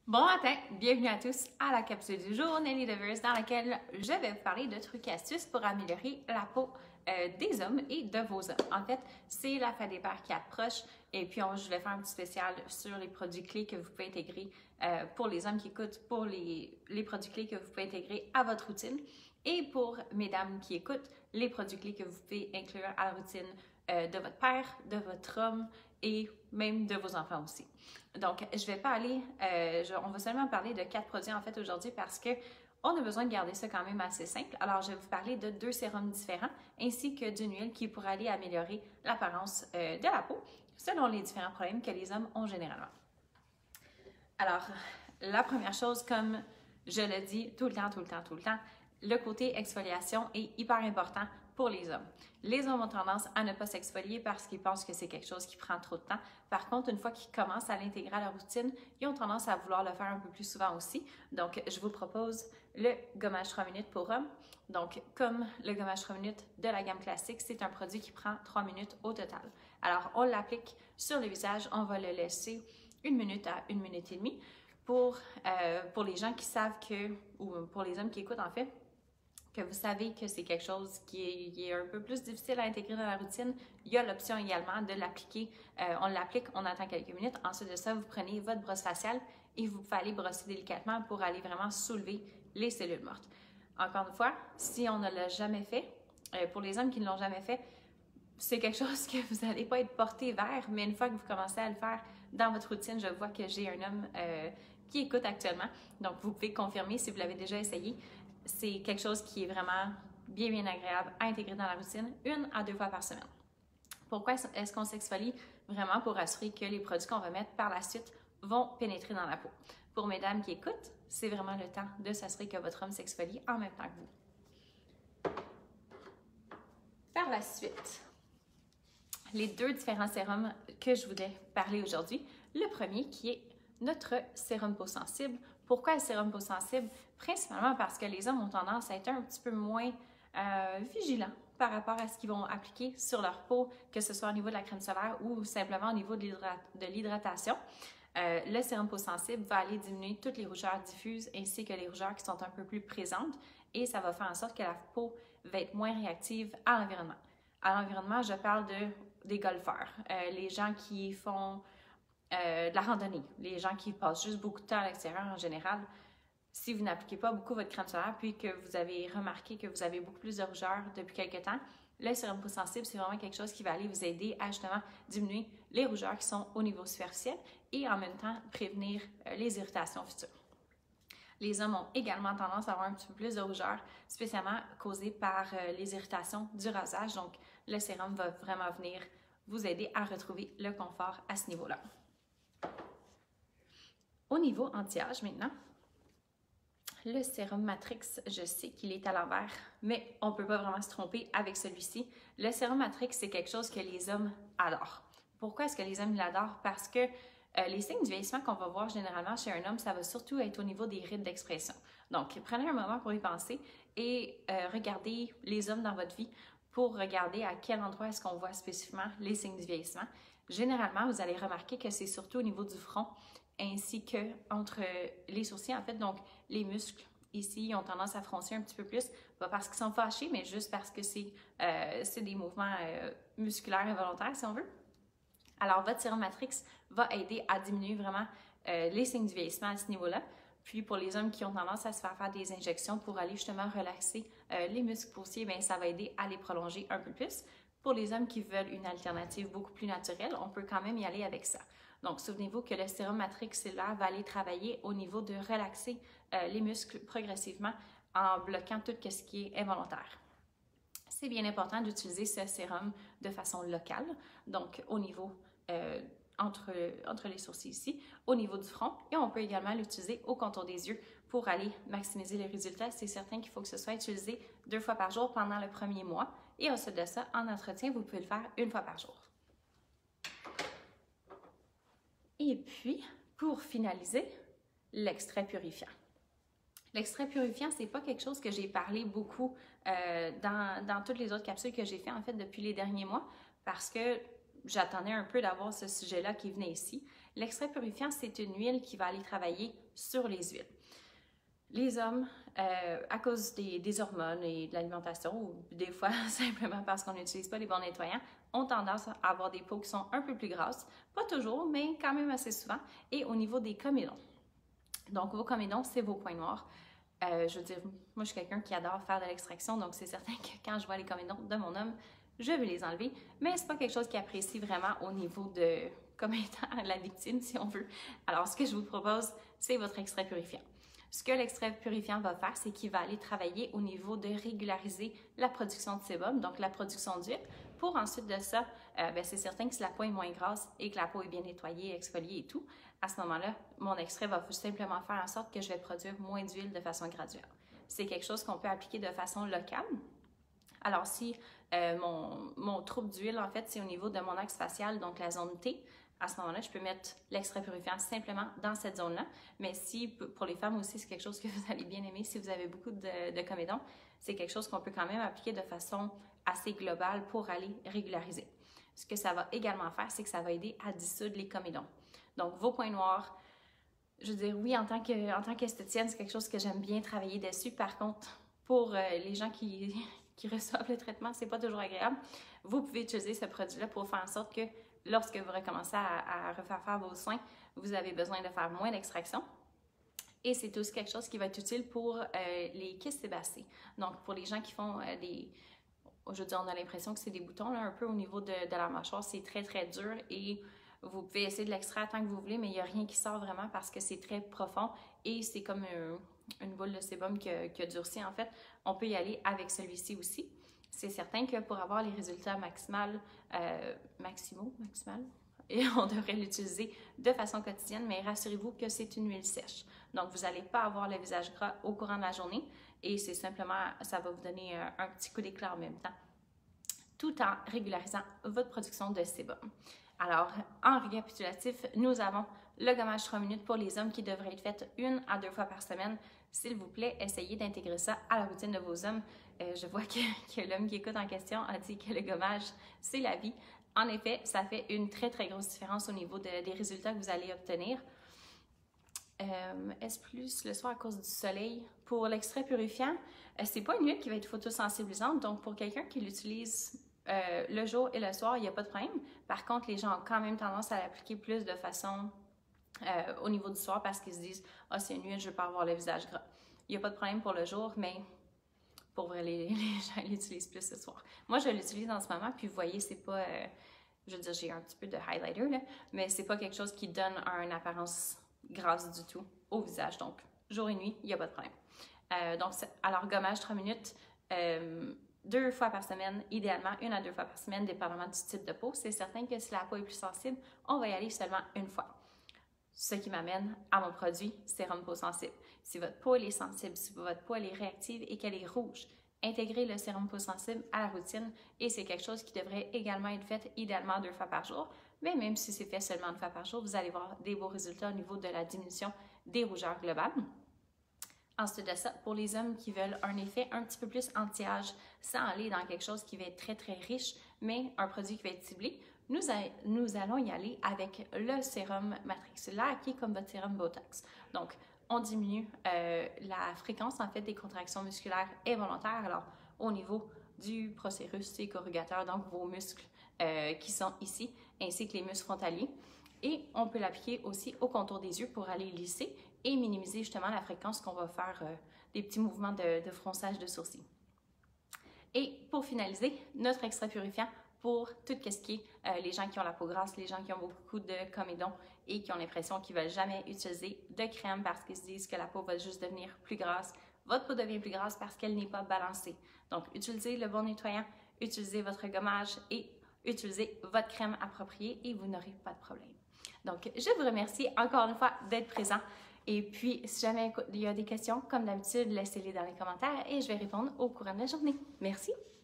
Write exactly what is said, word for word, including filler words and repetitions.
Bon matin, bienvenue à tous à la capsule du jour Nelly Devers dans laquelle je vais vous parler de trucs et astuces pour améliorer la peau euh, des hommes et de vos hommes. En fait, c'est la fête des pères qui approche et puis on, je vais faire un petit spécial sur les produits clés que vous pouvez intégrer euh, pour les hommes qui écoutent, pour les, les produits clés que vous pouvez intégrer à votre routine et pour mesdames qui écoutent, les produits clés que vous pouvez inclure à la routine euh, de votre père, de votre homme et même de vos enfants aussi. Donc, je vais pas aller, euh, je, on va seulement parler de quatre produits en fait aujourd'hui parce que on a besoin de garder ça quand même assez simple. Alors, je vais vous parler de deux sérums différents ainsi que d'une huile qui pourrait aller améliorer l'apparence euh, de la peau selon les différents problèmes que les hommes ont généralement. Alors, la première chose, comme je le dis tout le temps, tout le temps, tout le temps, le côté exfoliation est hyper important pour les hommes. Les hommes ont tendance à ne pas s'exfolier parce qu'ils pensent que c'est quelque chose qui prend trop de temps. Par contre, une fois qu'ils commencent à l'intégrer à leur routine, ils ont tendance à vouloir le faire un peu plus souvent aussi. Donc, je vous propose le gommage trois minutes pour hommes. Donc, comme le gommage trois minutes de la gamme classique, c'est un produit qui prend trois minutes au total. Alors, on l'applique sur le visage, on va le laisser une minute à une minute et demie. Pour, euh, pour les gens qui savent que, ou pour les hommes qui écoutent en fait, que vous savez que c'est quelque chose qui est, qui est un peu plus difficile à intégrer dans la routine, il y a l'option également de l'appliquer. Euh, on l'applique, on attend quelques minutes. Ensuite de ça, vous prenez votre brosse faciale et vous pouvez aller brosser délicatement pour aller vraiment soulever les cellules mortes. Encore une fois, si on ne l'a jamais fait, euh, pour les hommes qui ne l'ont jamais fait, c'est quelque chose que vous n'allez pas être porté vers, mais une fois que vous commencez à le faire dans votre routine, je vois que j'ai un homme euh, qui écoute actuellement, donc vous pouvez confirmer si vous l'avez déjà essayé. C'est quelque chose qui est vraiment bien, bien agréable à intégrer dans la routine, une à deux fois par semaine. Pourquoi est-ce qu'on s'exfolie? Vraiment pour assurer que les produits qu'on va mettre par la suite vont pénétrer dans la peau. Pour mesdames qui écoutent, c'est vraiment le temps de s'assurer que votre homme s'exfolie en même temps que vous. Par la suite, les deux différents sérums que je voulais parler aujourd'hui. Le premier qui est notre sérum peau sensible. Pourquoi le sérum peau sensible? Principalement parce que les hommes ont tendance à être un petit peu moins euh, vigilants par rapport à ce qu'ils vont appliquer sur leur peau, que ce soit au niveau de la crème solaire ou simplement au niveau de l'hydratation. Euh, le sérum peau sensible va aller diminuer toutes les rougeurs diffuses ainsi que les rougeurs qui sont un peu plus présentes et ça va faire en sorte que la peau va être moins réactive à l'environnement. À l'environnement, je parle de, des golfeurs, euh, les gens qui font euh, de la randonnée, les gens qui passent juste beaucoup de temps à l'extérieur en général. Si vous n'appliquez pas beaucoup votre crème solaire, puis que vous avez remarqué que vous avez beaucoup plus de rougeurs depuis quelques temps, le sérum peau sensible, c'est vraiment quelque chose qui va aller vous aider à justement diminuer les rougeurs qui sont au niveau superficiel et en même temps prévenir euh, les irritations futures. Les hommes ont également tendance à avoir un petit peu plus de rougeur, spécialement causées par euh, les irritations du rasage. Donc, le sérum va vraiment venir vous aider à retrouver le confort à ce niveau-là. Au niveau anti-âge maintenant, le sérum Matrix, je sais qu'il est à l'envers, mais on ne peut pas vraiment se tromper avec celui-ci. Le sérum Matrix, c'est quelque chose que les hommes adorent. Pourquoi est-ce que les hommes l'adorent? Parce que Euh, les signes du vieillissement qu'on va voir généralement chez un homme, ça va surtout être au niveau des rides d'expression. Donc, prenez un moment pour y penser et euh, regardez les hommes dans votre vie pour regarder à quel endroit est-ce qu'on voit spécifiquement les signes du vieillissement. Généralement, vous allez remarquer que c'est surtout au niveau du front ainsi que entre les sourcils, en fait, donc les muscles. Ici, ils ont tendance à froncer un petit peu plus, pas parce qu'ils sont fâchés, mais juste parce que c'est euh, des mouvements euh, musculaires involontaires, si on veut. Alors, votre sérum Matrix va aider à diminuer vraiment euh, les signes du vieillissement à ce niveau-là. Puis, pour les hommes qui ont tendance à se faire faire des injections pour aller justement relaxer euh, les muscles poussiers, bien, ça va aider à les prolonger un peu plus. Pour les hommes qui veulent une alternative beaucoup plus naturelle, on peut quand même y aller avec ça. Donc, souvenez-vous que le sérum Matrix cellulaire va aller travailler au niveau de relaxer euh, les muscles progressivement en bloquant tout ce qui est involontaire. C'est bien important d'utiliser ce sérum de façon locale, donc au niveau euh, entre, entre les sourcils ici, au niveau du front, et on peut également l'utiliser au contour des yeux pour aller maximiser les résultats. C'est certain qu'il faut que ce soit utilisé deux fois par jour pendant le premier mois, et ensuite de ça, en entretien, vous pouvez le faire une fois par jour. Et puis, pour finaliser, l'extrait purifiant. L'extrait purifiant, c'est pas quelque chose que j'ai parlé beaucoup euh, dans, dans toutes les autres capsules que j'ai fait en fait depuis les derniers mois parce que j'attendais un peu d'avoir ce sujet-là qui venait ici. L'extrait purifiant, c'est une huile qui va aller travailler sur les huiles. Les hommes, euh, à cause des, des hormones et de l'alimentation, ou des fois simplement parce qu'on n'utilise pas les bons nettoyants, ont tendance à avoir des peaux qui sont un peu plus grasses. Pas toujours, mais quand même assez souvent. Et au niveau des comédons. Donc, vos comédons, c'est vos points noirs. Euh, je veux dire, moi, je suis quelqu'un qui adore faire de l'extraction, donc c'est certain que quand je vois les comédons de mon homme, je vais les enlever. Mais c'est pas quelque chose qu'il apprécie vraiment au niveau de, comme étant la victime, si on veut. Alors, ce que je vous propose, c'est votre extrait purifiant. Ce que l'extrait purifiant va faire, c'est qu'il va aller travailler au niveau de régulariser la production de sébum, donc la production d'huile, pour ensuite de ça, euh, ben, c'est certain que si la peau est moins grasse et que la peau est bien nettoyée, exfoliée et tout, à ce moment-là, mon extrait va simplement faire en sorte que je vais produire moins d'huile de façon graduelle. C'est quelque chose qu'on peut appliquer de façon locale. Alors si euh, mon, mon trouble d'huile, en fait, c'est au niveau de mon axe facial, donc la zone T, à ce moment-là, je peux mettre l'extrait purifiant simplement dans cette zone-là. Mais si, pour les femmes aussi, c'est quelque chose que vous allez bien aimer, si vous avez beaucoup de, de comédons, c'est quelque chose qu'on peut quand même appliquer de façon assez globale pour aller régulariser. Ce que ça va également faire, c'est que ça va aider à dissoudre les comédons. Donc, vos points noirs, je veux dire, oui, en tant que, en tant qu'esthéticienne, c'est quelque chose que j'aime bien travailler dessus. Par contre, pour euh, les gens qui, qui reçoivent le traitement, c'est pas toujours agréable. Vous pouvez utiliser ce produit-là pour faire en sorte que lorsque vous recommencez à, à refaire faire vos soins, vous avez besoin de faire moins d'extraction. Et c'est aussi quelque chose qui va être utile pour euh, les kystes sébacés. Donc, pour les gens qui font euh, des... Je veux dire, on a l'impression que c'est des boutons, là, un peu au niveau de, de la mâchoire. C'est très, très dur et vous pouvez essayer de l'extraire tant que vous voulez, mais il n'y a rien qui sort vraiment parce que c'est très profond et c'est comme euh, une boule de sébum qui a, qui a durci, en fait. On peut y aller avec celui-ci aussi. C'est certain que pour avoir les résultats maximaux, euh, maximaux, maximal, et on devrait l'utiliser de façon quotidienne, mais rassurez-vous que c'est une huile sèche. Donc, vous n'allez pas avoir le visage gras au courant de la journée et c'est simplement, ça va vous donner un, un petit coup d'éclat en même temps, tout en régularisant votre production de sébum. Alors, en récapitulatif, nous avons le gommage trois minutes pour les hommes qui devrait être fait une à deux fois par semaine. S'il vous plaît, essayez d'intégrer ça à la routine de vos hommes. Euh, je vois que, que l'homme qui écoute en question a dit que le gommage, c'est la vie. En effet, ça fait une très, très grosse différence au niveau de, des résultats que vous allez obtenir. Euh, Est-ce plus le soir à cause du soleil? Pour l'extrait purifiant, euh, c'est pas une huile qui va être photosensibilisante, donc pour quelqu'un qui l'utilise euh, le jour et le soir, il n'y a pas de problème. Par contre, les gens ont quand même tendance à l'appliquer plus de façon euh, au niveau du soir parce qu'ils se disent « Ah, c'est une huile, je ne veux pas avoir le visage gras ». Il n'y a pas de problème pour le jour, mais pour vrai, les, les gens l'utilisent plus ce soir. Moi, je l'utilise en ce moment, puis vous voyez, c'est pas... Euh, je veux dire, j'ai un petit peu de highlighter, là, mais c'est pas quelque chose qui donne une apparence grasse du tout au visage. Donc, jour et nuit, il n'y a pas de problème. Euh, donc, alors, gommage trois minutes, euh, deux fois par semaine, idéalement une à deux fois par semaine, dépendamment du type de peau. C'est certain que si la peau est plus sensible, on va y aller seulement une fois. Ce qui m'amène à mon produit sérum peau sensible. Si votre peau elle est sensible, si votre peau elle est réactive et qu'elle est rouge, intégrez le sérum peau sensible à la routine et c'est quelque chose qui devrait également être fait idéalement deux fois par jour. Mais même si c'est fait seulement une fois par jour, vous allez voir des beaux résultats au niveau de la diminution des rougeurs globales. Ensuite de ça, pour les hommes qui veulent un effet un petit peu plus anti-âge, sans aller dans quelque chose qui va être très très riche, mais un produit qui va être ciblé, nous, a, nous allons y aller avec le sérum matrixulaire qui est comme votre sérum Botox. Donc, on diminue euh, la fréquence en fait des contractions musculaires involontaires. Alors, au niveau du processus et corrugateur, donc vos muscles euh, qui sont ici, ainsi que les muscles frontaliers. Et on peut l'appliquer aussi au contour des yeux pour aller lisser et minimiser justement la fréquence qu'on va faire euh, des petits mouvements de, de fronçage de sourcils. Et pour finaliser, notre extrait purifiant pour tout ce qui est euh, les gens qui ont la peau grasse, les gens qui ont beaucoup de comédons et qui ont l'impression qu'ils ne veulent jamais utiliser de crème parce qu'ils se disent que la peau va juste devenir plus grasse. Votre peau devient plus grasse parce qu'elle n'est pas balancée. Donc, utilisez le bon nettoyant, utilisez votre gommage et utilisez votre crème appropriée et vous n'aurez pas de problème. Donc, je vous remercie encore une fois d'être présent. Et puis, si jamais il y a des questions, comme d'habitude, laissez-les dans les commentaires et je vais répondre au courant de la journée. Merci!